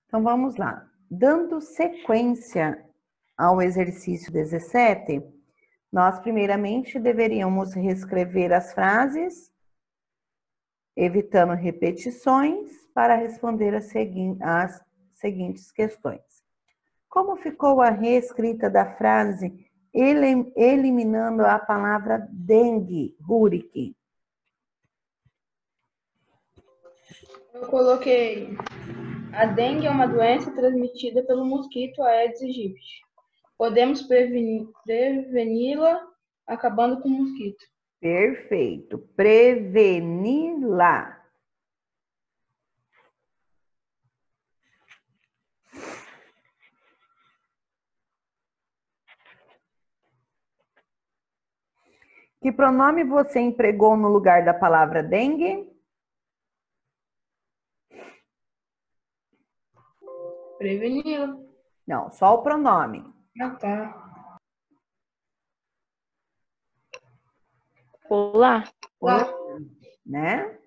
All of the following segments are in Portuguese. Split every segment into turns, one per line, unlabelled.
Então, vamos lá. Dando sequência ao exercício 17, nós primeiramente deveríamos reescrever as frases, evitando repetições, para responder as seguintes questões. Como ficou a reescrita da frase eliminando a palavra dengue, Rurik?
Eu coloquei: a dengue é uma doença transmitida pelo mosquito Aedes aegypti. Podemos preveni-la acabando com o mosquito.
Perfeito. Preveni-la. Que pronome você empregou no lugar da palavra dengue?
Preveni-la.
Não, só o pronome.
Ah, tá.
Olá.
Olá, né?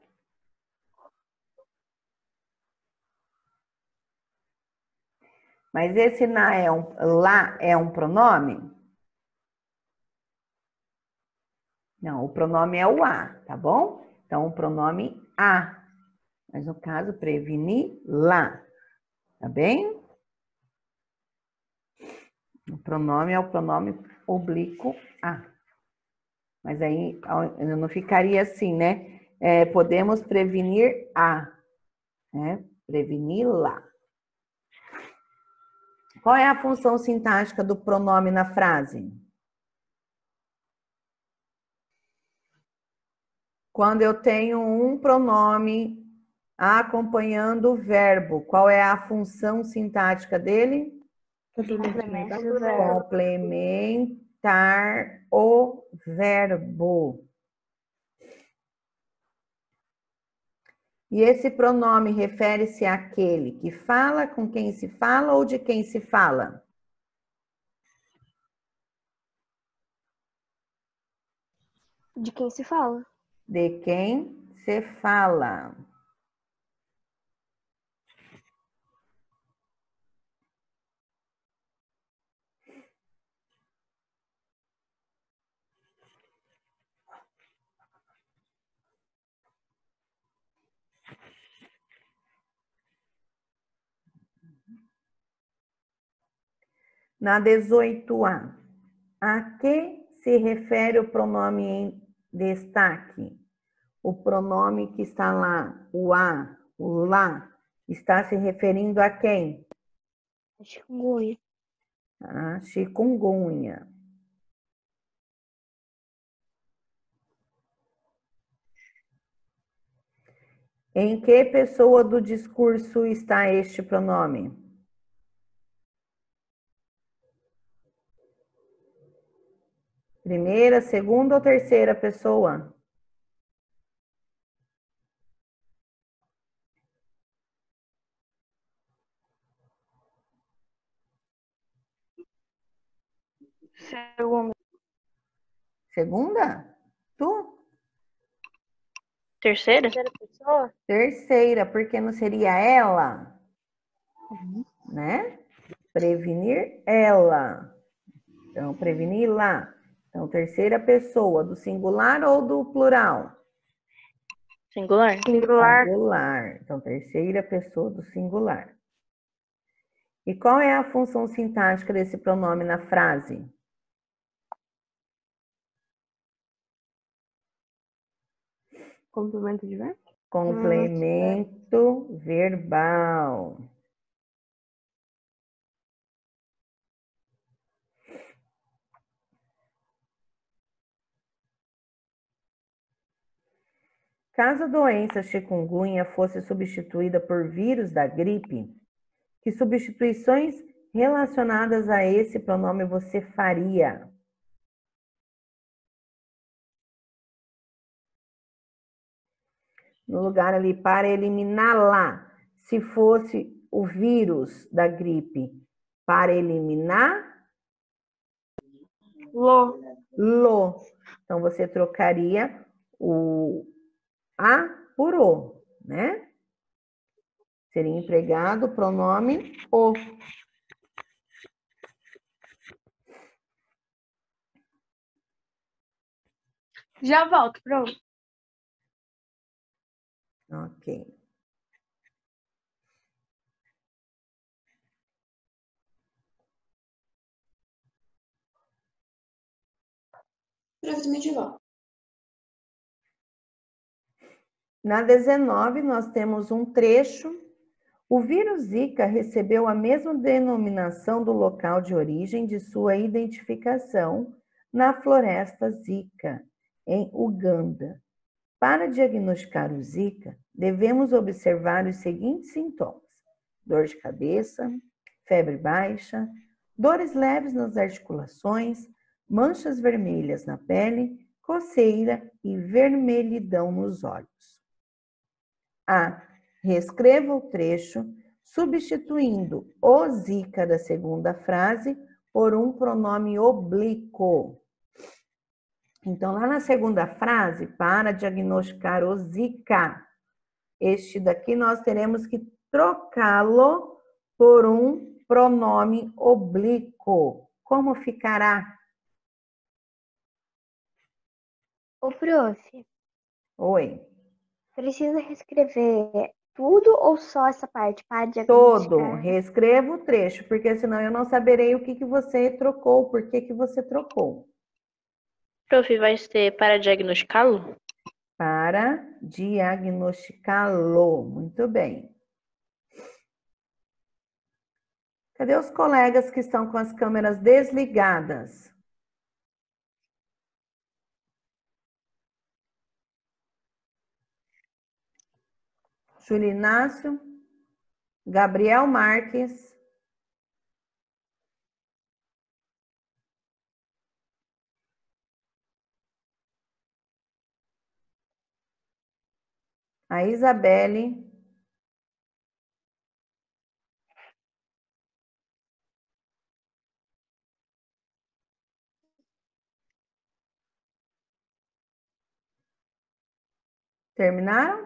Mas esse lá é um pronome? Não, o pronome é o a, tá bom? Então, o pronome a. Mas no caso, prevenir lá. Tá bem? O pronome é o pronome oblíquo a. Mas aí não ficaria assim, né? Podemos prevenir a, né? Prevenir lá. Qual é a função sintática do pronome na frase? Quando eu tenho um pronome acompanhando o verbo, qual é a função sintática dele?
Complemento do verbo.
Complementar o verbo. E esse pronome refere-se àquele que fala, com quem se fala ou de quem se fala?
De quem se fala?
De quem se fala. Na 18A, a que se refere o pronome em destaque? O pronome que está lá, o a, o lá, está se referindo a quem?
Chikungunya.
A chikungunya. Em que pessoa do discurso está este pronome? Primeira, segunda ou terceira pessoa?
Segunda.
Segunda? Tu?
Terceira? Terceira pessoa?
Terceira, porque não seria ela? Né? Prevenir ela. Então, prevenir lá. Então, terceira pessoa, do singular ou do plural?
Singular.
Singular. Então, terceira pessoa do singular. E qual é a função sintática desse pronome na frase?
Complemento de verbo?
Complemento verbal. Caso a doença chikungunya fosse substituída por vírus da gripe, que substituições relacionadas a esse pronome você faria? No lugar ali, para eliminá-la. Se fosse o vírus da gripe, para eliminar? Lo. Então, você trocaria o a por o, né? Seria empregado o pronome o.
Já volto, pronto.
Ok.
Brevemente volto.
Na 19, nós temos um trecho. O vírus Zika recebeu a mesma denominação do local de origem de sua identificação na floresta Zika, em Uganda. Para diagnosticar o Zika, devemos observar os seguintes sintomas: dor de cabeça, febre baixa, dores leves nas articulações, manchas vermelhas na pele, coceira e vermelhidão nos olhos. A. Reescreva o trecho, substituindo o Zika da segunda frase por um pronome oblíquo. Então, lá na segunda frase, para diagnosticar o Zika, este daqui nós teremos que trocá-lo por um pronome oblíquo. Como ficará?
Ô, prof,
Oi.
precisa reescrever tudo ou só essa parte para
Todo.
diagnosticar?
Reescreva o trecho, porque senão eu não saberei o que você trocou, por que você trocou.
Prof, vai ser para diagnosticá-lo?
Para diagnosticá-lo. Muito bem. Cadê os colegas que estão com as câmeras desligadas? Júlio Inácio, Gabriel Marques, a Isabelle, terminaram?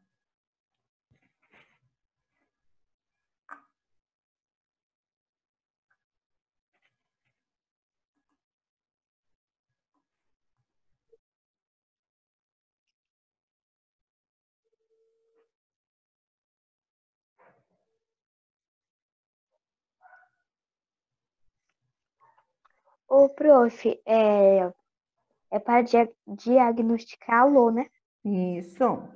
Ô, prof, é para diagnosticá-lo, né?
Isso.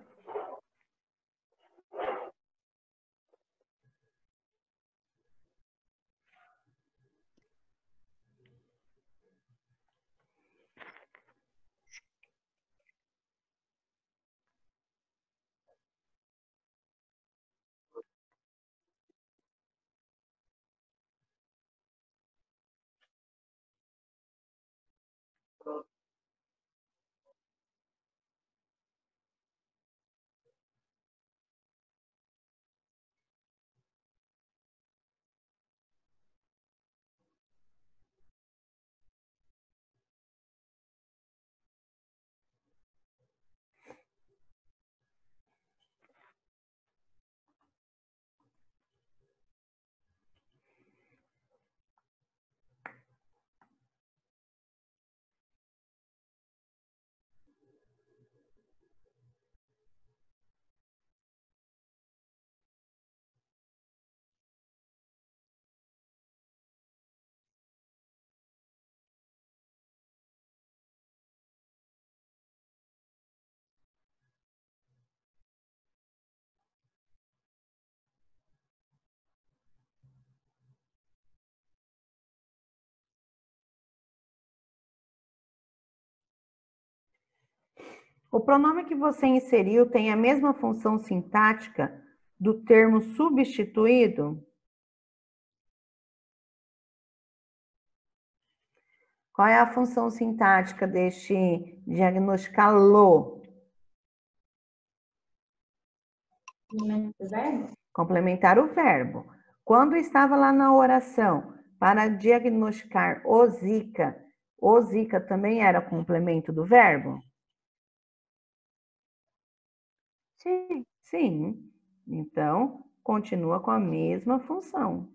O pronome que você inseriu tem a mesma função sintática do termo substituído? Qual é a função sintática deste diagnosticá-lo? Complementar o verbo. Quando estava lá na oração, para diagnosticar o Zika também era complemento do verbo?
Sim.
Sim. Então, continua com a mesma função.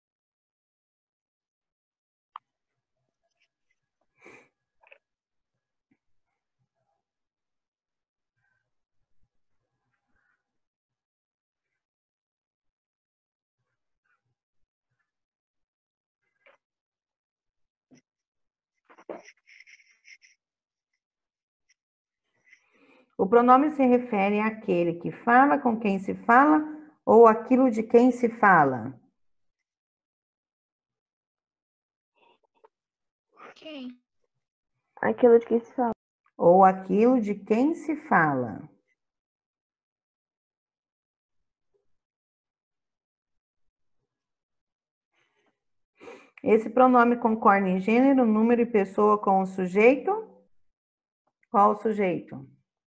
O pronome se refere àquele que fala com quem se fala ou aquilo de quem se fala.
Quem?
Aquilo de que se fala.
Ou aquilo de quem se fala. Esse pronome concorda em gênero, número e pessoa com o sujeito? Qual o sujeito?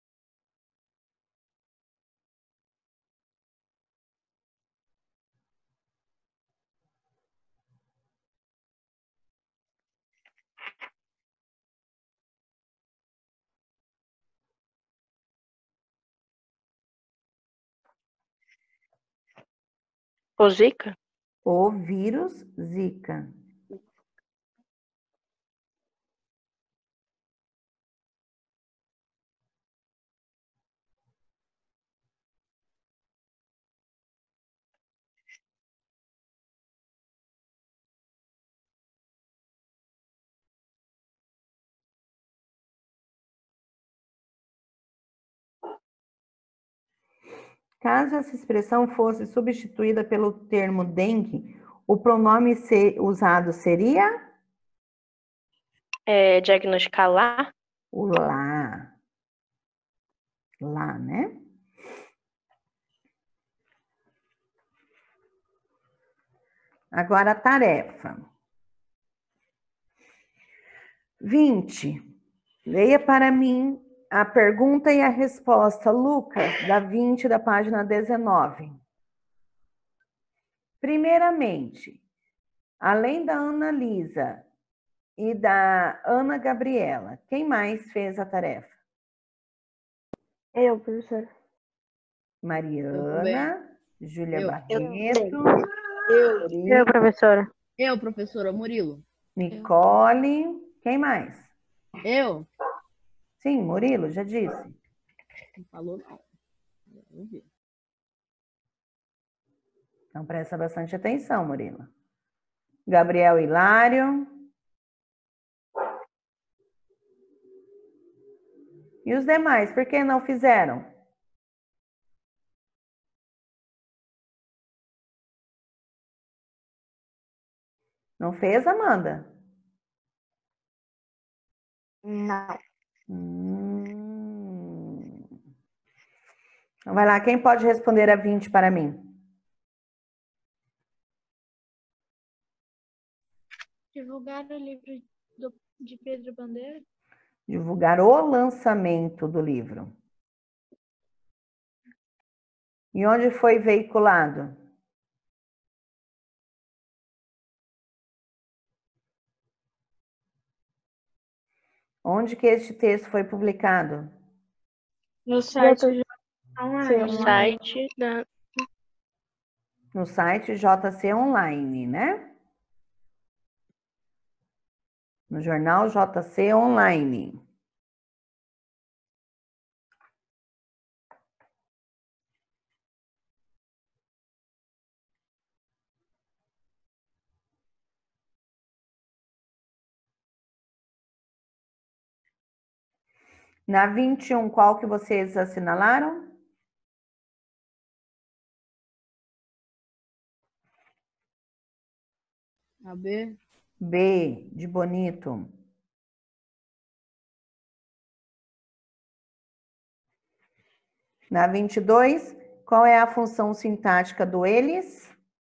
O Zika?
O vírus Zika. Caso essa expressão fosse substituída pelo termo dengue, o pronome usado seria
Diagnosticar lá?
o lá. Lá, né? Agora a tarefa. 20. Leia para mim a pergunta e a resposta, Lucas, da 20 da página 19. Primeiramente, além da Ana Lisa e da Ana Gabriela, quem mais fez a tarefa?
Eu, professora.
Mariana, Júlia
Eu.
Barreto,
Eu, professora.
Eu, professora Murilo.
Nicole, quem mais?
Eu?
Sim, Murilo, já disse.
Não falou, não. Vamos ver.
Então presta bastante atenção, Murilo. Gabriel Hilário. E os demais, por que não fizeram? Não fez, Amanda?
Não.
Então vai lá, quem pode responder a 20 para mim?
Divulgar o livro de Pedro Bandeira?
Divulgar o lançamento do livro. E onde foi veiculado? Onde que este texto foi publicado?
No site
Sim.
No site da...
No site JC Online, né? No jornal JC Online. Na 21, qual que vocês assinalaram?
A B.
B, de bonito. Na 22, qual é a função sintática do eles?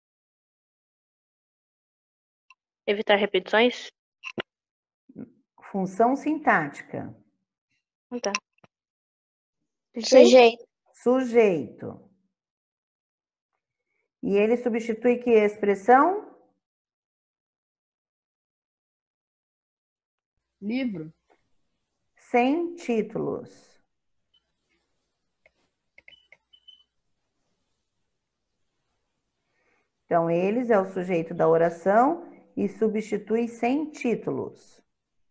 Evitar repetições?
Função sintática.
Tá.
Sujeito.
Sujeito. E ele substitui que expressão?
Livro.
Sem títulos. Então, eles é o sujeito da oração e substitui sem títulos.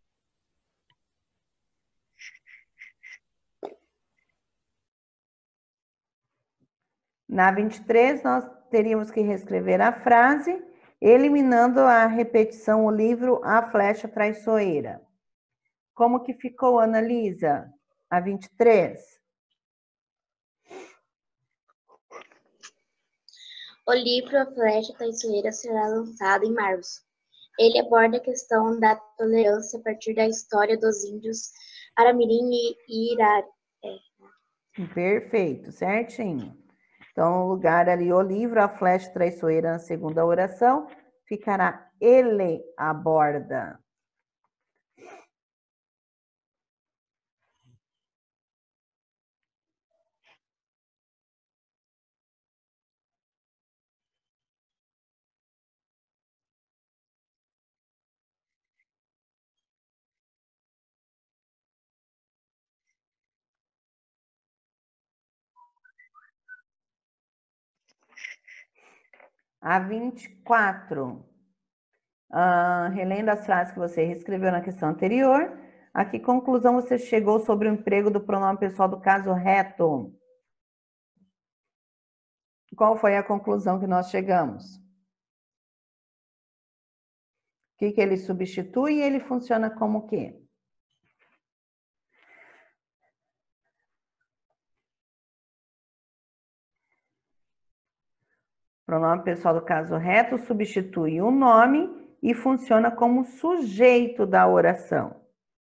Na 23, nós teríamos que reescrever a frase, eliminando a repetição, o livro A Flecha Traiçoeira. Como que ficou, Analisa? A 23?
O livro A Flecha Traiçoeira será lançado em março. Ele aborda a questão da tolerância a partir da história dos índios Aramirim e Irari.
Perfeito, certinho. Então, no lugar ali, o livro A Flecha Traiçoeira, na segunda oração, ficará ele aborda. A 24. Relendo as frases que você reescreveu na questão anterior, a que conclusão você chegou sobre o emprego do pronome pessoal do caso reto? Qual foi a conclusão que nós chegamos? O que ele substitui e ele funciona como o quê? Pronome pessoal do caso reto substitui o nome e funciona como sujeito da oração.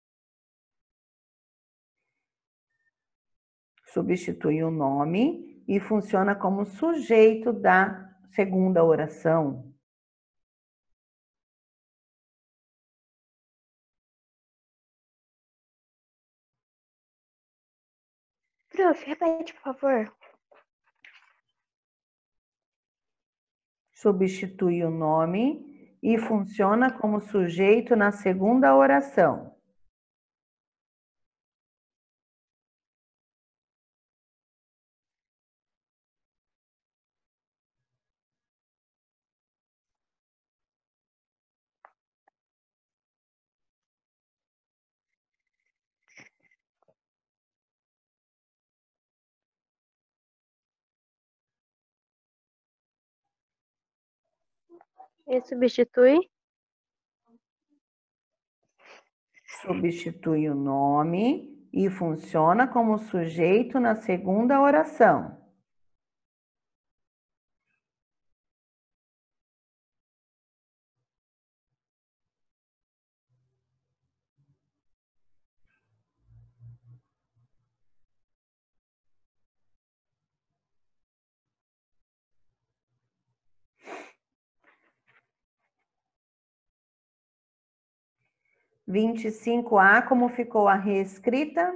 Substitui o nome e funciona como sujeito da segunda oração.
Prof, repete, por favor.
Substitui o nome e funciona como sujeito na segunda oração.
E substitui?
Substitui o nome e funciona como sujeito na segunda oração. Vinte e cinco A, como ficou a reescrita?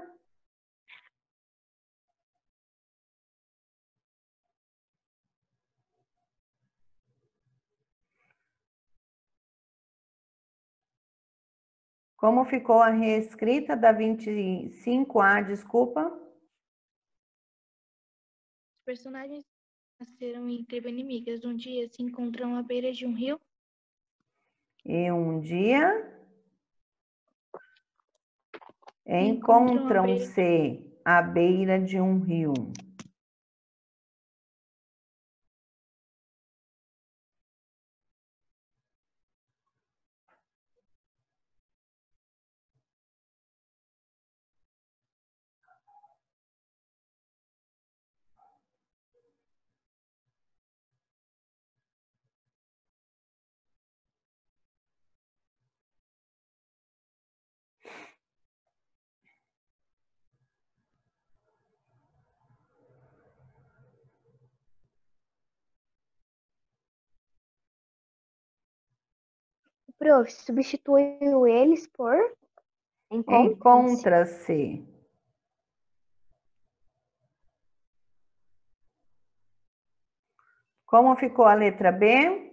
Como ficou a reescrita da 25A, desculpa?
Os personagens nasceram em tribo inimigas. Um dia se encontram à beira de um rio.
E um dia
Encontram
encontram-se à beira de um rio.
Prof, substituiu eles por encontram-se.
Encontra-se. Como ficou a letra B?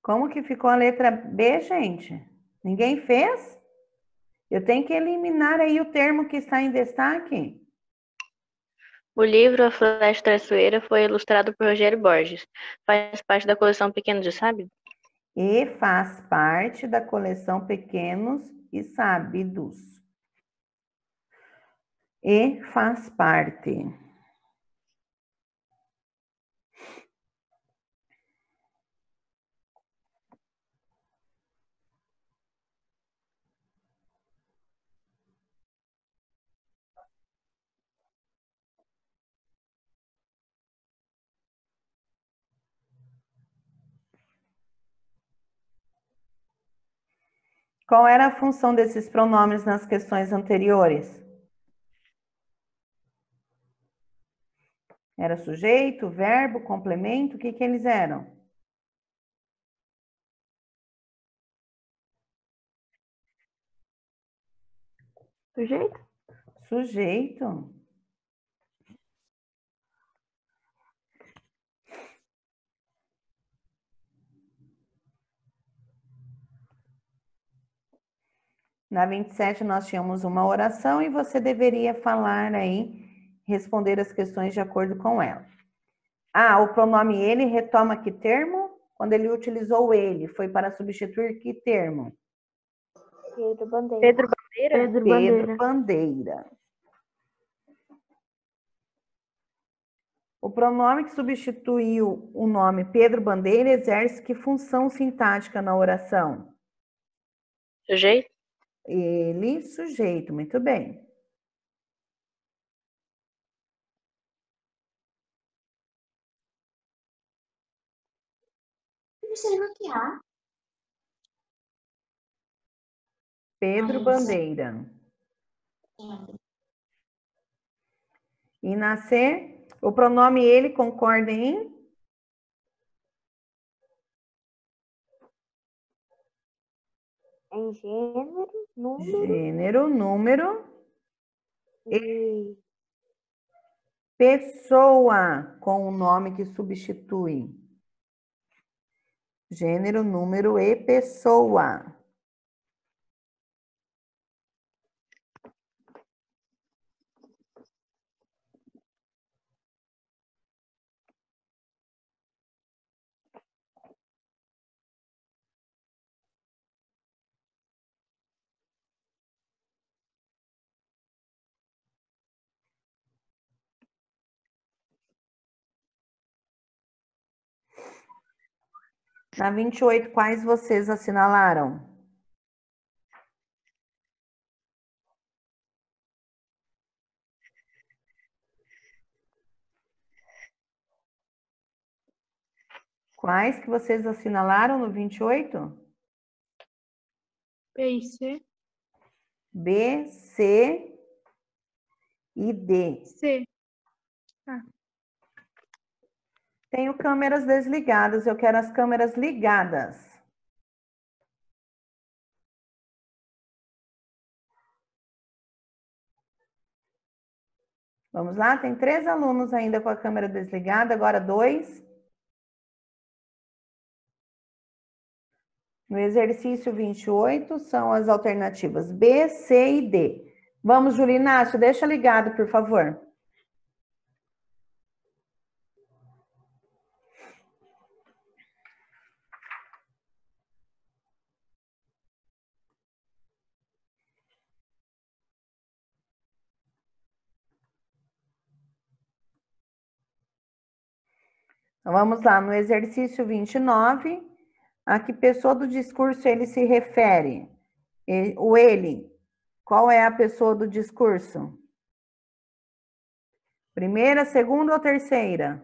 Como que ficou a letra B, gente? Ninguém fez? Eu tenho que eliminar aí o termo que está em destaque.
O livro A Floresta Traiçoeira foi ilustrado por Rogério Borges. Faz parte da coleção Pequenos de Sábio?
E faz parte da coleção Pequenos e Sábidos. E faz parte. Qual era a função desses pronomes nas questões anteriores? Era sujeito, verbo, complemento? O que eles eram?
Sujeito?
Sujeito. Na 27 nós tínhamos uma oração e você deveria falar aí, responder as questões de acordo com ela. Ah, o pronome ele retoma que termo? Quando ele utilizou ele, foi para substituir que termo?
Pedro Bandeira.
Pedro Bandeira?
Pedro Bandeira. O pronome que substituiu o nome Pedro Bandeira exerce que função sintática na oração?
Sujeito?
Ele, sujeito, muito bem. Pedro Bandeira. E nascer, o pronome ele concorda em?
Em gênero, número
Gênero, número,
e
pessoa com o nome que substitui. Gênero, número e pessoa. Na 28, quais vocês assinalaram? Quais que vocês assinalaram no 28?
B e C.
B, C e D.
C.
Tenho câmeras desligadas, eu quero as câmeras ligadas. Vamos lá? Tem 3 alunos ainda com a câmera desligada, agora 2. No exercício 28, são as alternativas B, C e D. Vamos, Julinácio, deixa ligado, por favor. Então, vamos lá, no exercício 29, a que pessoa do discurso ele se refere? O ele, qual é a pessoa do discurso? Primeira, segunda ou terceira?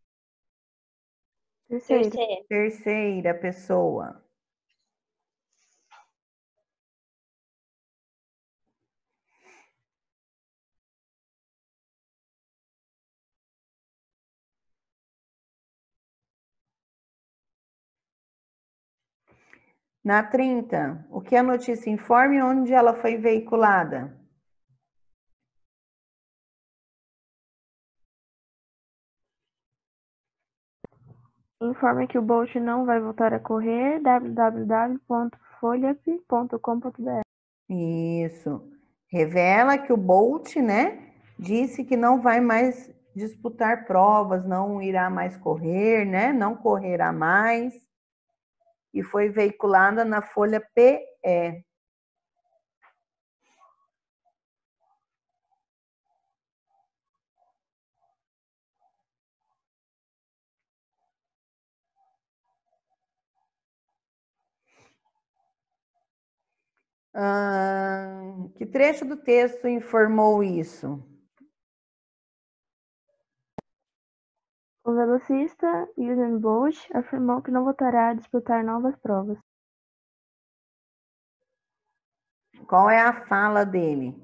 terceiro.
Terceira pessoa. Na 30, o que a notícia informa e onde ela foi veiculada?
Informa que o Bolt não vai voltar a correr. www.folhap.com.br.
Isso. Revela que o Bolt, né, disse que não vai mais disputar provas, não irá mais correr, né, não correrá mais. E foi veiculada na Folha PE. Que trecho do texto informou isso?
O velocista Usain Bolt afirmou que não voltará a disputar novas provas.
Qual é a fala dele?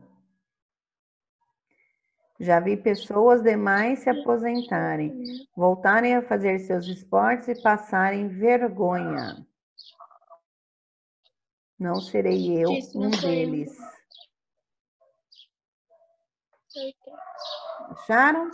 Já vi pessoas demais se aposentarem, voltarem a fazer seus esportes e passarem vergonha. Não serei eu
Disse,
um
não sou eu.
deles. Acharam?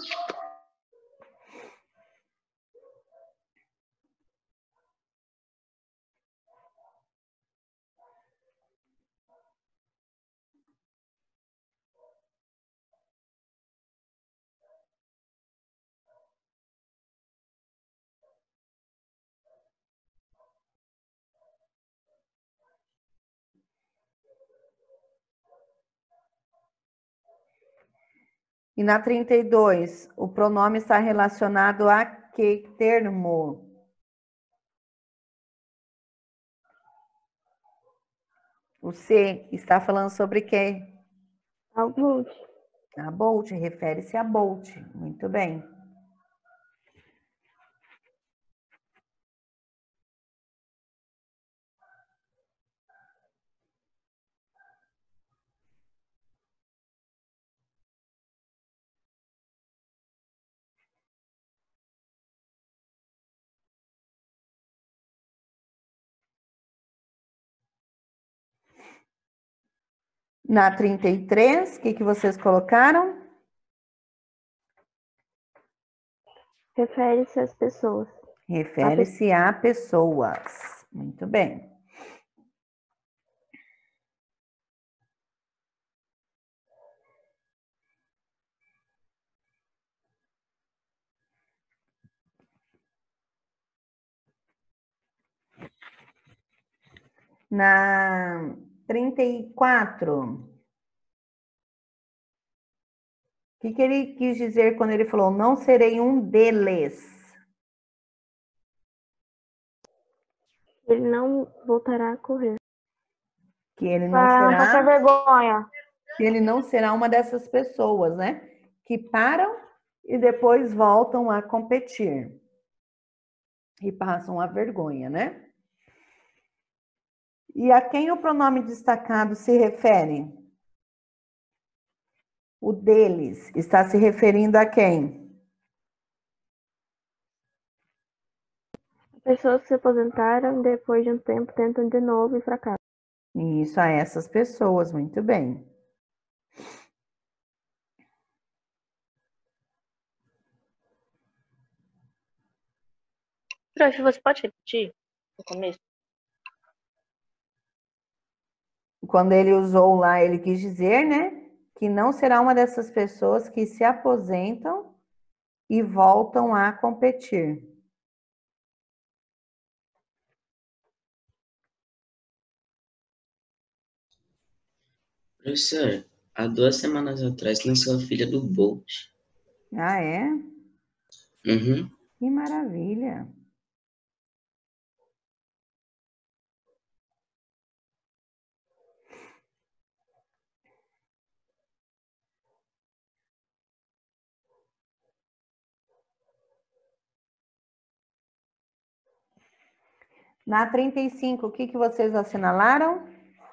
E na 32, o pronome está relacionado a que termo? O C está falando sobre quê?
Ao Bolt.
A Bolt, refere-se a Bolt. Muito bem. Na 33, o que vocês colocaram?
Refere-se às pessoas.
Refere-se a pessoas. Muito bem. Na 34, o que ele quis dizer quando ele falou não serei um deles?
Ele não voltará a correr.
Que ele não
Para passar
será,
vergonha.
que ele não será uma dessas pessoas, né? Que param e depois voltam a competir. E passam a vergonha, né? E a quem o pronome destacado se refere? O deles está se referindo a quem?
Pessoas que se aposentaram depois de um tempo tentam de novo e fracassam.
Isso, a essas pessoas, muito bem.
Prof, você pode repetir no começo?
Quando ele usou lá, ele quis dizer, né, que não será uma dessas pessoas que se aposentam e voltam a competir.
Professor, há 2 semanas atrás nasceu a filha do Bolt.
Ah, é?
Uhum.
Que maravilha. Na 35, o que vocês assinalaram?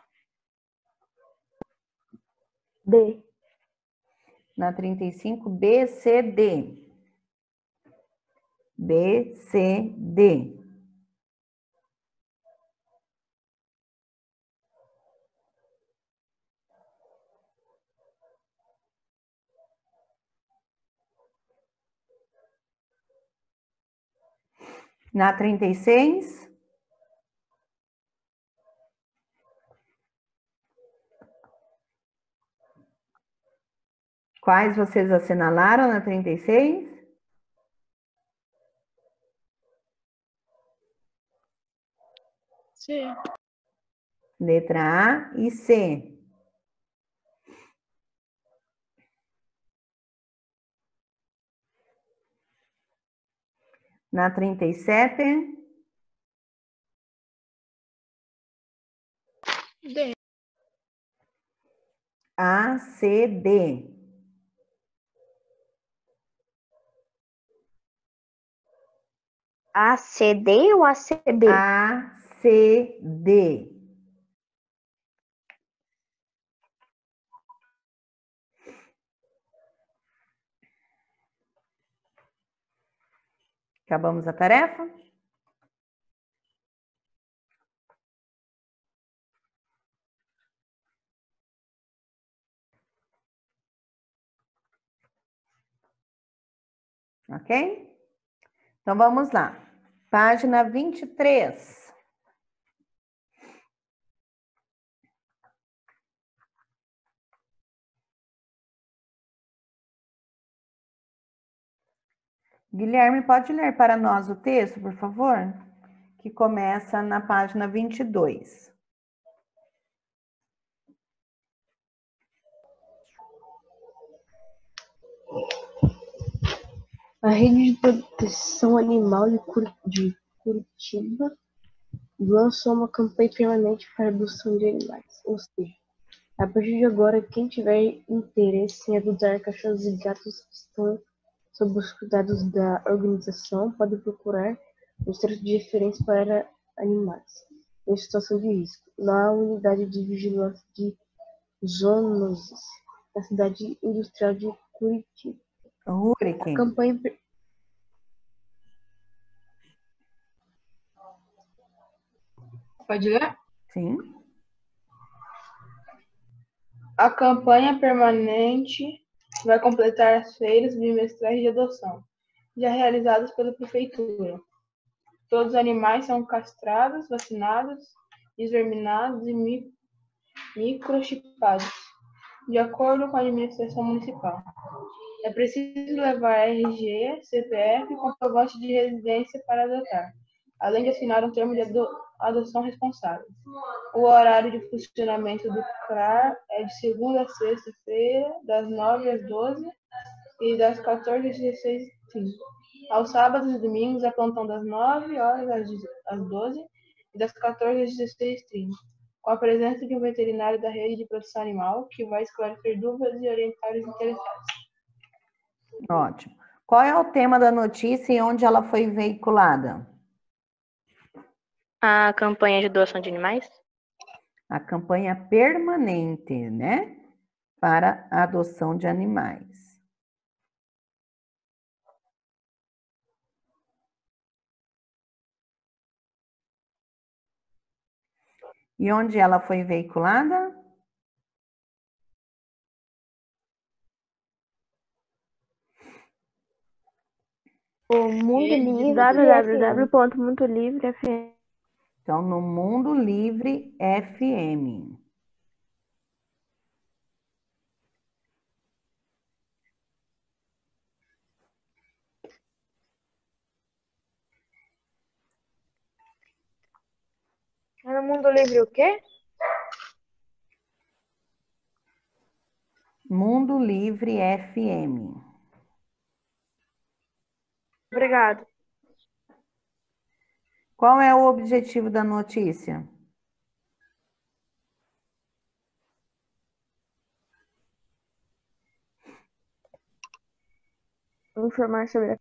D.
Na 35, B, C, D. B, C, D. Na 36? Quais vocês assinalaram na 36?
C.
Letra A e C. Na 37?
D.
A, C, D.
ACD ou ACB?
A, C, D. Acabamos a tarefa? Ok? Então, vamos lá. Página 23. Guilherme, pode ler para nós o texto, por favor? Que começa na página 22.
A Rede de Proteção Animal de Curitiba lançou uma campanha permanente para a adoção de animais. Ou seja, a partir de agora, quem tiver interesse em adotar cachorros e gatos que estão sob os cuidados da organização pode procurar o Centro de Referência para Animais em Situação de Risco, na Unidade de Vigilância de Zoonoses, na Cidade Industrial de Curitiba. A
Hurricane.
campanha
Pode ler?
Sim.
A campanha permanente vai completar as feiras bimestrais de adoção, já realizadas pela Prefeitura. Todos os animais são castrados, vacinados, desverminados e microchipados, de acordo com a administração municipal. É preciso levar RG, CPF e comprovante de residência para adotar, além de assinar um termo de adoção responsável. O horário de funcionamento do CRAR é de segunda a sexta-feira, das 9 às 12 e das 14 às 16h30. Aos sábados e domingos, é plantão das 9 horas às 12 e das 14 às 16h30, com a presença de um veterinário da Rede de Proteção Animal, que vai esclarecer dúvidas e orientar os interessados.
Ótimo. Qual é o tema da notícia e onde ela foi veiculada?
A campanha de doação de animais?
A campanha permanente, né? Para a adoção de animais. E onde ela foi veiculada?
O Mundo Livre
www.mundolivre.fm.
Então, no Mundo Livre FM.
É no Mundo Livre o quê?
Mundo Livre FM.
Obrigado.
Qual é o objetivo da notícia?
Informar sobre a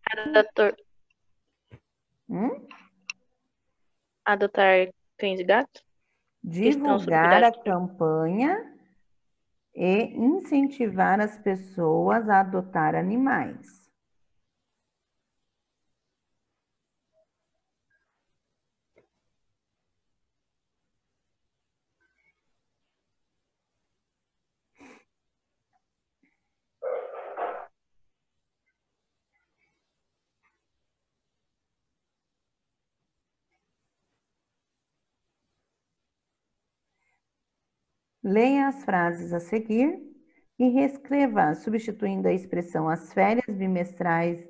Adotar cães e gatos? Que estão sob
Divulgar
cuidado
a campanha e incentivar as pessoas a adotar animais. Leia as frases a seguir e reescreva, substituindo a expressão as feiras bimestrais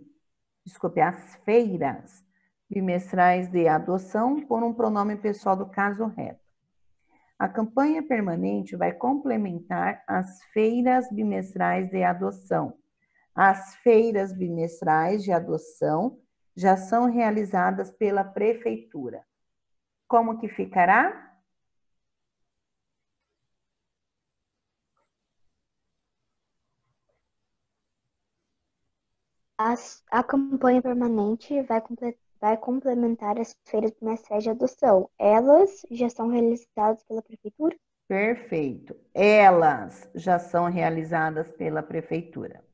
de adoção por um pronome pessoal do caso reto. A campanha permanente vai complementar as feiras bimestrais de adoção. As feiras bimestrais de adoção já são realizadas pela prefeitura. Como que ficará?
A campanha permanente vai complementar as feiras bimestrais de adoção. Elas já são realizadas pela prefeitura?
Perfeito. Elas já são realizadas pela prefeitura.